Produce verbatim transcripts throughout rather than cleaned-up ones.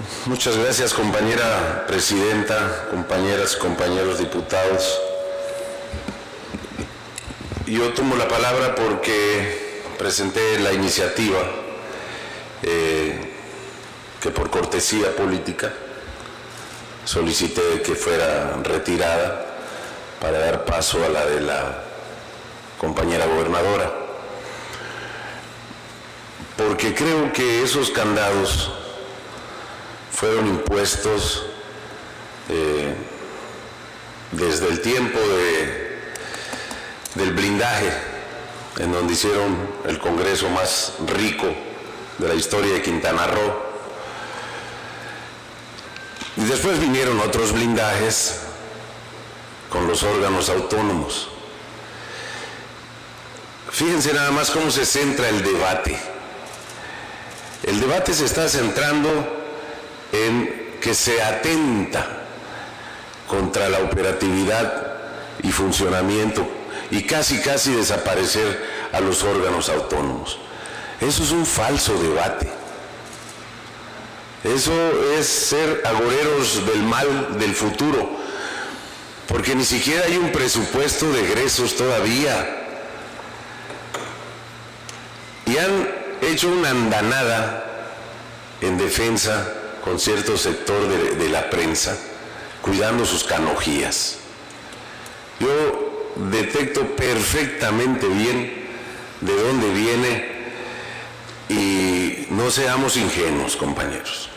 Muchas gracias, compañera presidenta, compañeras, compañeros diputados. Yo tomo la palabra porque presenté la iniciativa eh, que por cortesía política solicité que fuera retirada para dar paso a la de la compañera gobernadora, porque creo que esos candados fueron impuestos eh, desde el tiempo de, del blindaje, en donde hicieron el congreso más rico de la historia de Quintana Roo. Y después vinieron otros blindajes con los órganos autónomos. Fíjense nada más cómo se centra el debate. El debate se está centrando en que se atenta contra la operatividad y funcionamiento y casi casi desaparecer a los órganos autónomos. Eso es un falso debate. Eso es ser agoreros del mal del futuro, porque ni siquiera hay un presupuesto de egresos todavía. Y han hecho una andanada en defensa con cierto sector de, de la prensa, cuidando sus canojías. Yo detecto perfectamente bien de dónde viene y no seamos ingenuos, compañeros.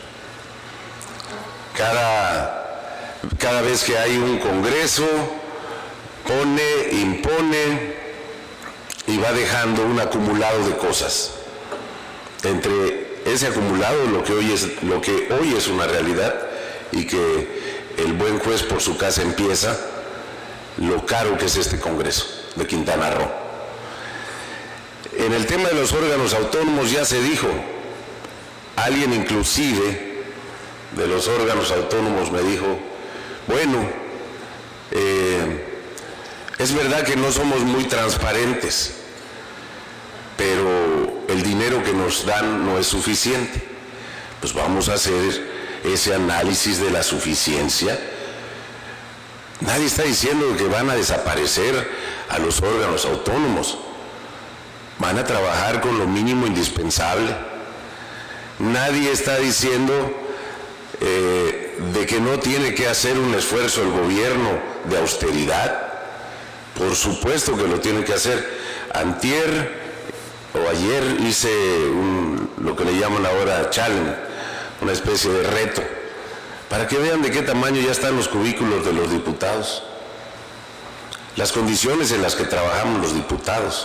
Cada, cada vez que hay un congreso, pone, impone y va dejando un acumulado de cosas. Entre ese acumulado, lo que hoy es, lo que hoy es una realidad, y que el buen juez por su casa empieza, lo caro que es este Congreso de Quintana Roo. En el tema de los órganos autónomos ya se dijo, alguien inclusive de los órganos autónomos me dijo, bueno, eh, es verdad que no somos muy transparentes, pero el dinero que nos dan no es suficiente. Pues vamos a hacer ese análisis de la suficiencia. Nadie está diciendo que van a desaparecer a los órganos autónomos. Van a trabajar con lo mínimo indispensable. Nadie está diciendo eh, de que no tiene que hacer un esfuerzo el gobierno de austeridad. Por supuesto que lo tiene que hacer. Antier o ayer hice un, lo que le llaman ahora challenge, una especie de reto, para que vean de qué tamaño ya están los cubículos de los diputados, las condiciones en las que trabajamos los diputados.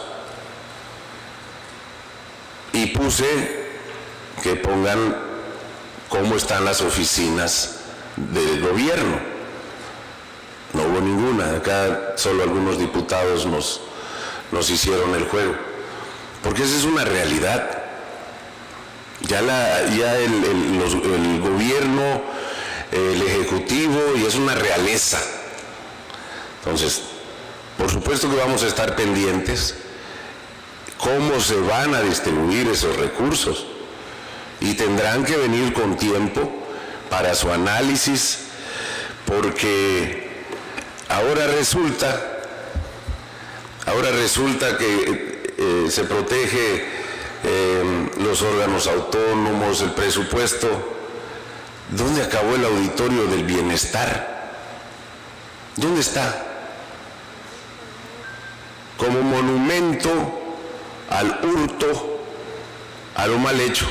Y puse que pongan cómo están las oficinas del gobierno. No hubo ninguna, acá solo algunos diputados nos, nos hicieron el juego. Porque esa es una realidad. Ya, la, ya el, el, los, el gobierno, el ejecutivo, y es una realeza. Entonces, por supuesto que vamos a estar pendientes cómo se van a distribuir esos recursos, y tendrán que venir con tiempo para su análisis, porque ahora resulta, ahora resulta que Eh, se protege eh, los órganos autónomos, el presupuesto. ¿Dónde acabó el auditorio del bienestar? ¿Dónde está? Como monumento al hurto, a lo mal hecho.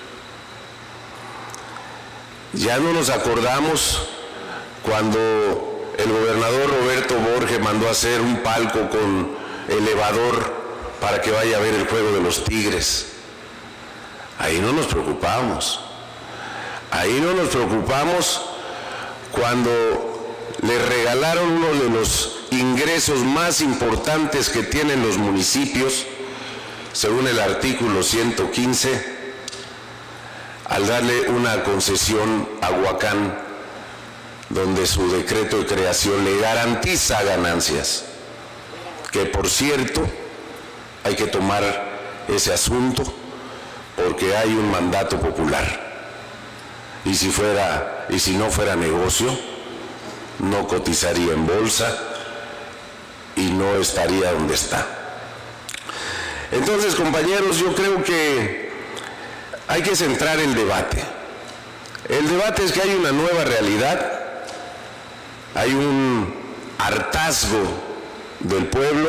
Ya no nos acordamos cuando el gobernador Roberto Borges mandó a hacer un palco con elevador para que vaya a ver el juego de los Tigres. Ahí no nos preocupamos. Ahí no nos preocupamos cuando le regalaron uno de los ingresos más importantes que tienen los municipios, según el artículo ciento quince, al darle una concesión a Huacán, donde su decreto de creación le garantiza ganancias, que por cierto, hay que tomar ese asunto porque hay un mandato popular. y si fuera, y si no fuera negocio, no cotizaría en bolsa y no estaría donde está. Entonces, compañeros, yo creo que hay que centrar el debate. El debate es que hay una nueva realidad, hay un hartazgo del pueblo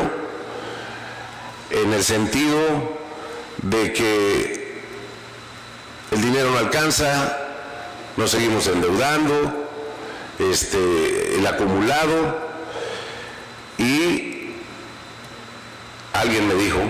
en el sentido de que el dinero no alcanza, nos seguimos endeudando, este, el acumulado, y alguien me dijo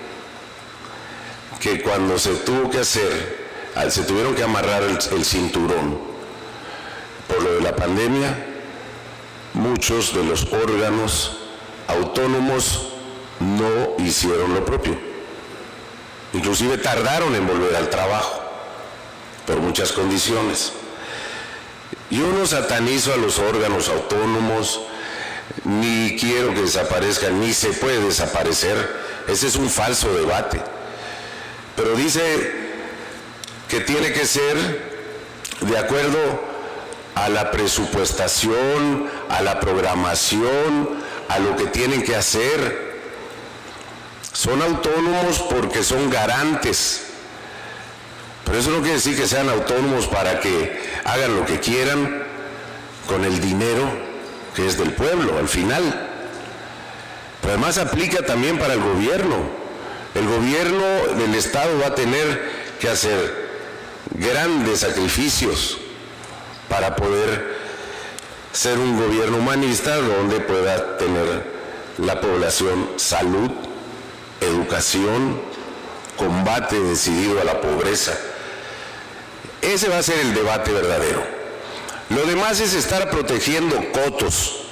que cuando se tuvo que hacer, se tuvieron que amarrar el, el cinturón por lo de la pandemia, muchos de los órganos autónomos no hicieron lo propio. Inclusive tardaron en volver al trabajo por muchas condiciones. Yo no satanizo a los órganos autónomos, ni quiero que desaparezcan, ni se puede desaparecer. Ese es un falso debate. Pero dice que tiene que ser de acuerdo a la presupuestación, a la programación, a lo que tienen que hacer. Son autónomos porque son garantes, pero eso no quiere decir que sean autónomos para que hagan lo que quieran con el dinero que es del pueblo al final. Pero además aplica también para el gobierno. El gobierno del Estado va a tener que hacer grandes sacrificios para poder ser un gobierno humanista donde pueda tener la población salud, educación, combate decidido a la pobreza. Ese va a ser el debate verdadero. Lo demás es estar protegiendo cotos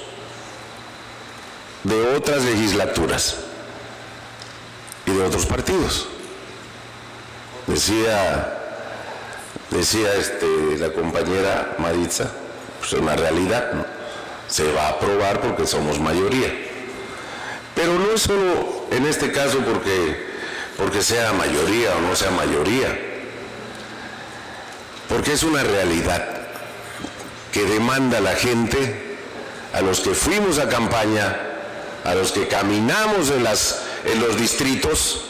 de otras legislaturas y de otros partidos. Decía, decía este, la compañera Maritza, pues es una realidad, ¿no? Se va a aprobar porque somos mayoría. Pero no es solo en este caso porque, porque sea mayoría o no sea mayoría, porque es una realidad que demanda la gente, a los que fuimos a campaña, a los que caminamos en, las, en los distritos,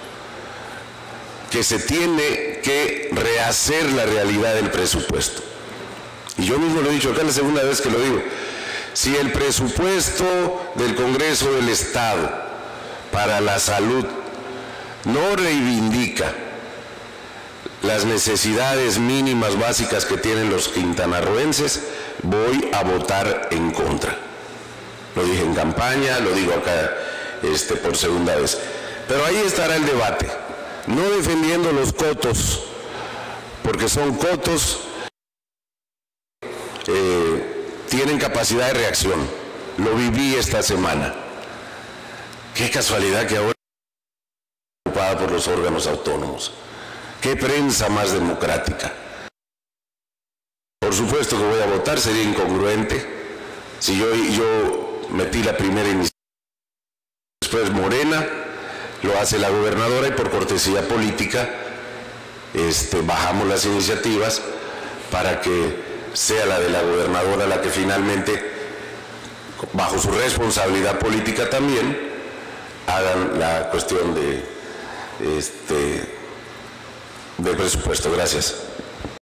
que se tiene que rehacer la realidad del presupuesto. Y yo mismo lo he dicho acá, es la segunda vez que lo digo. Si el presupuesto del Congreso del Estado para la salud no reivindica las necesidades mínimas básicas que tienen los quintanarroenses, voy a votar en contra. Lo dije en campaña, lo digo acá este, por segunda vez. Pero ahí estará el debate, no defendiendo los cotos, porque son cotos, eh, tienen capacidad de reacción. Lo viví esta semana. Qué casualidad que ahora estoy preocupada por los órganos autónomos. Qué prensa más democrática. Por supuesto que voy a votar, sería incongruente si yo, yo metí la primera iniciativa, después Morena, lo hace la gobernadora y por cortesía política este, bajamos las iniciativas para que sea la de la gobernadora la que finalmente, bajo su responsabilidad política también, hagan la cuestión de, este, del presupuesto. Gracias.